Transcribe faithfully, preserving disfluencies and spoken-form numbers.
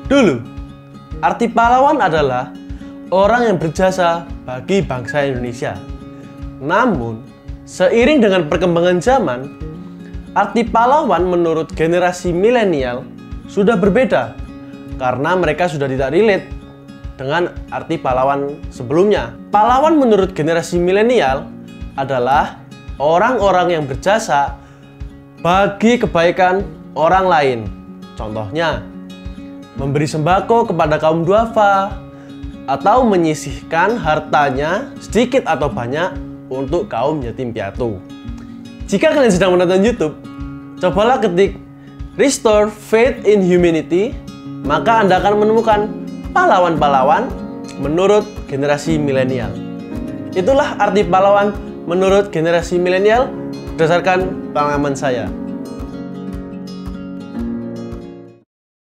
Dulu, arti pahlawan adalah orang yang berjasa bagi bangsa Indonesia. Namun, seiring dengan perkembangan zaman, arti pahlawan menurut generasi milenial sudah berbeda karena mereka sudah tidak relate dengan arti pahlawan sebelumnya. Pahlawan menurut generasi milenial adalah orang-orang yang berjasa bagi kebaikan orang lain. Contohnya, memberi sembako kepada kaum duafa atau menyisihkan hartanya sedikit atau banyak untuk kaum yatim piatu. Jika kalian sedang menonton YouTube, cobalah ketik Restore Faith in Humanity, maka Anda akan menemukan pahlawan-pahlawan menurut generasi milenial. Itulah arti pahlawan menurut generasi milenial berdasarkan pengalaman saya.